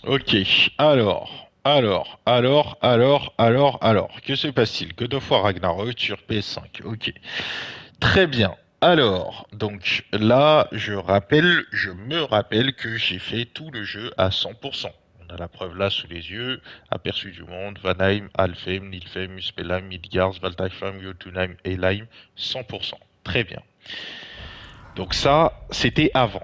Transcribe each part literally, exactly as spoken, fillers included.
Ok, alors, alors, alors, alors, alors, alors, que se passe-t-il? God of War Ragnarok sur P S cinq. Ok, très bien. Alors, donc là, je rappelle, je me rappelle que j'ai fait tout le jeu à cent pour cent. On a la preuve là sous les yeux. Aperçu du monde, Vanheim, Alfheim, Nilfheim, Muspelheim, Midgard, Svartalfheim, Jotunheim, Helheim, cent pour cent. Très bien. Donc ça, c'était avant.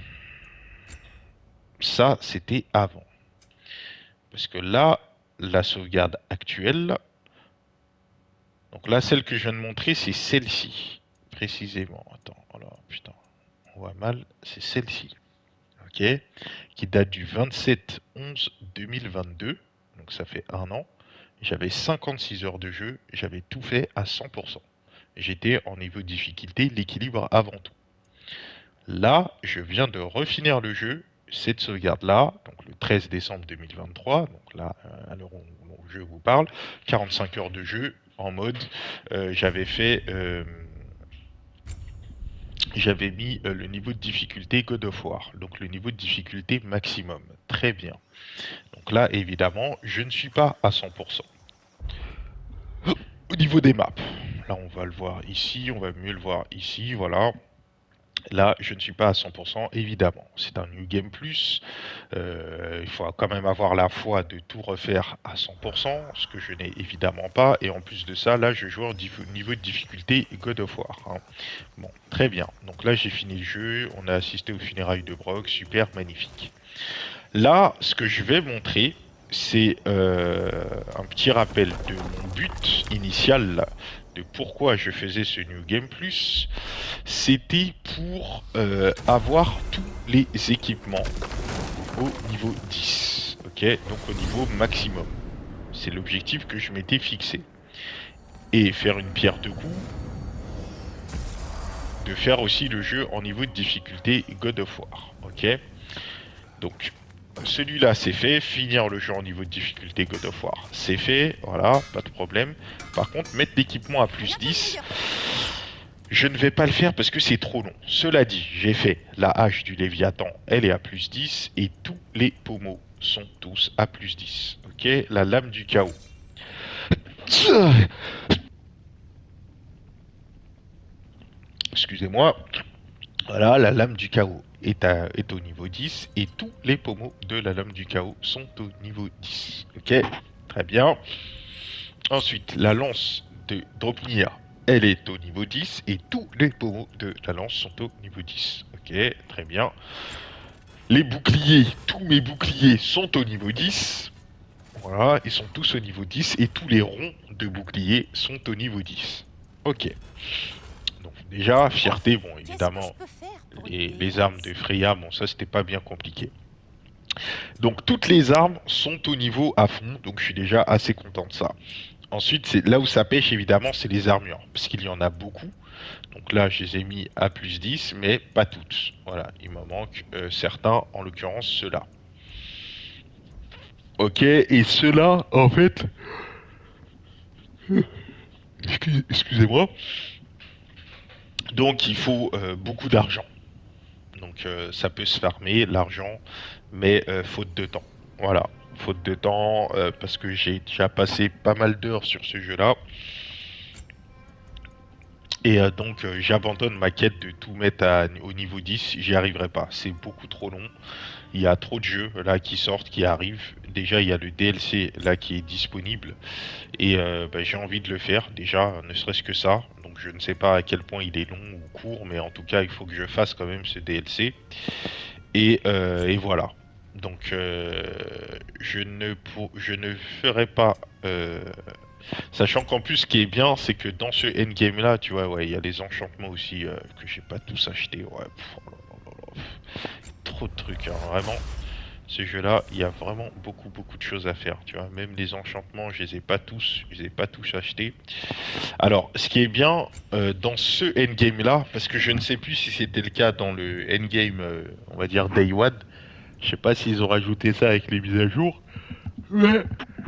Ça, c'était avant. Parce que là, la sauvegarde actuelle, donc là, celle que je viens de montrer, c'est celle-ci. Précisément. Attends, oh là, putain, on voit mal, c'est celle-ci. Ok, qui date du vingt-sept onze deux mille vingt-deux, donc ça fait un an. J'avais cinquante-six heures de jeu, j'avais tout fait à cent pour cent. J'étais en niveau de difficulté, l'équilibre avant tout. Là, je viens de refinir le jeu, cette sauvegarde-là, donc le treize décembre deux mille vingt-trois, donc là, euh, à l'heure où, où je vous parle, quarante-cinq heures de jeu en mode, euh, j'avais fait, euh, j'avais mis euh, le niveau de difficulté God of War, donc le niveau de difficulté maximum. Très bien. Donc là, évidemment, je ne suis pas à cent pour cent. Au niveau des maps, là, on va le voir ici, on va mieux le voir ici, voilà. Là, je ne suis pas à cent pour cent, évidemment. C'est un New Game Plus. Euh, il faut quand même avoir la foi de tout refaire à cent pour cent, ce que je n'ai évidemment pas. Et en plus de ça, là, je joue au niveau de difficulté God of War, hein. Bon, très bien. Donc là, j'ai fini le jeu. On a assisté aux funérailles de Brock. Super, magnifique. Là, ce que je vais montrer, c'est euh, un petit rappel de mon but initial, là, de pourquoi je faisais ce New Game Plus. C'était pour euh, avoir tous les équipements au niveau dix. Ok, donc au niveau maximum. C'est l'objectif que je m'étais fixé. Et faire une pierre deux coups, de faire aussi le jeu en niveau de difficulté God of War. Ok, donc celui-là c'est fait, finir le jeu en niveau de difficulté God of War, c'est fait, voilà, pas de problème. Par contre, mettre l'équipement à plus dix, je ne vais pas le faire parce que c'est trop long. Cela dit, j'ai fait la hache du Léviathan, elle est à plus dix, et tous les pommeaux sont tous à plus dix. Ok, la lame du chaos. Excusez-moi. Voilà, la lame du chaos est, à- est au niveau dix, et tous les pommeaux de la lame du chaos sont au niveau dix. Ok, très bien. Ensuite, la lance de Dropnir, elle est au niveau dix, et tous les pommeaux de la lance sont au niveau dix. Ok, très bien. Les boucliers, tous mes boucliers sont au niveau dix. Voilà, ils sont tous au niveau dix, et tous les ronds de boucliers sont au niveau dix. Ok. Donc déjà, fierté, bon Qu'est-ce que je évidemment, peux faire pour les, aider, les armes de Alex? Freya, bon ça c'était pas bien compliqué. Donc toutes les armes sont au niveau à fond, donc je suis déjà assez content de ça. Ensuite, c'est là où ça pêche évidemment, c'est les armures, parce qu'il y en a beaucoup. Donc là, je les ai mis à plus dix, mais pas toutes. Voilà, il m'en manque euh, certains, en l'occurrence ceux-là. Ok, et ceux-là, en fait, excuse- excusez-moi, donc il faut euh, beaucoup d'argent. Donc euh, ça peut se farmer, l'argent, mais euh, faute de temps. Voilà, faute de temps, euh, parce que j'ai déjà passé pas mal d'heures sur ce jeu-là. Et euh, donc euh, j'abandonne ma quête de tout mettre à- au niveau dix, j'y arriverai pas. C'est beaucoup trop long. Il y a trop de jeux là qui sortent, qui arrivent. Déjà il y a le D L C là qui est disponible. Et euh, bah, j'ai envie de le faire déjà, ne serait-ce que ça. Donc je ne sais pas à quel point il est long ou court, mais en tout cas il faut que je fasse quand même ce D L C. Et, euh, et voilà. Donc euh, je ne pour, je ne ferai pas. euh, Sachant qu'en plus ce qui est bien, c'est que dans ce endgame là, tu vois, ouais, il y a les enchantements aussi euh, que j'ai pas tous achetés. Ouais, pff, oh là là là là, pff, trop de trucs, hein, vraiment. Ce jeu-là, il y a vraiment beaucoup beaucoup de choses à faire, tu vois. Même les enchantements, je les ai pas tous, je les ai pas tous achetés. Alors, ce qui est bien euh, dans ce endgame-là, parce que je ne sais plus si c'était le cas dans le endgame, euh, on va dire Day One. Je sais pas s'ils ont rajouté ça avec les mises à jour. Mais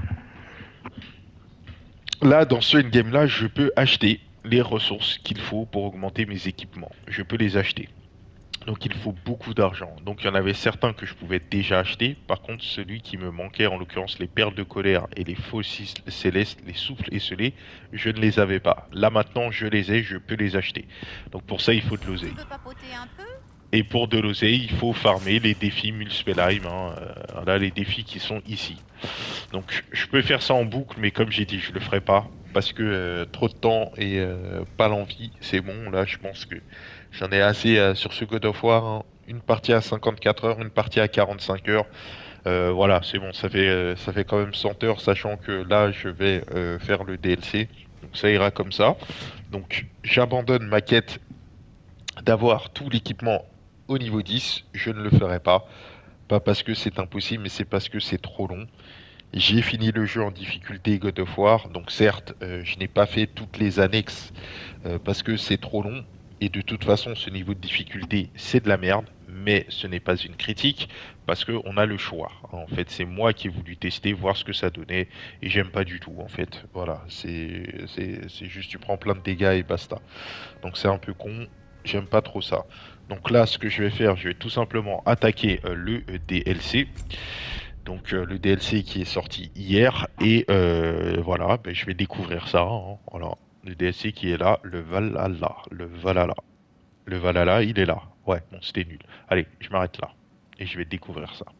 là, dans ce endgame-là, je peux acheter les ressources qu'il faut pour augmenter mes équipements. Je peux les acheter. Donc il faut beaucoup d'argent. Donc il y en avait certains que je pouvais déjà acheter. Par contre, celui qui me manquait, en l'occurrence les perles de colère et les faux cis- célestes, les souffles esselés, je ne les avais pas. Là maintenant, je les ai, je peux les acheter. Donc pour ça, il faut de Tu l'oseille. veux papoter un peu? Et pour de l'oseille, il faut farmer les défis Mulspelheim. Hein, euh, là, les défis qui sont ici. Donc je peux faire ça en boucle, mais comme j'ai dit, je le ferai pas. Parce que euh, trop de temps et euh, pas l'envie, c'est bon. Là, je pense que j'en ai assez euh, sur ce God of War. Hein. Une partie à cinquante-quatre heures, une partie à quarante-cinq heures. Euh, voilà, c'est bon, ça fait, euh, ça fait quand même cent heures, sachant que là, je vais euh, faire le D L C. Donc ça ira comme ça. Donc j'abandonne ma quête d'avoir tout l'équipement au niveau dix. Je ne le ferai pas. Pas parce que c'est impossible, mais c'est parce que c'est trop long. J'ai fini le jeu en difficulté God of War, donc certes, euh, je n'ai pas fait toutes les annexes euh, parce que c'est trop long. Et de toute façon, ce niveau de difficulté, c'est de la merde, mais ce n'est pas une critique parce qu'on a le choix. En fait, c'est moi qui ai voulu tester, voir ce que ça donnait, et j'aime pas du tout. En fait, voilà, c'est c'est c'est juste tu prends plein de dégâts et basta. Donc c'est un peu con. J'aime pas trop ça. Donc là, ce que je vais faire, je vais tout simplement attaquer euh, le D L C. Donc euh, le D L C qui est sorti hier et euh, voilà, ben, je vais découvrir ça. Hein, voilà, le D L C qui est là, le Valhalla, le Valhalla, le Valhalla, il est là. Ouais, bon, c'était nul. Allez, je m'arrête là et je vais découvrir ça.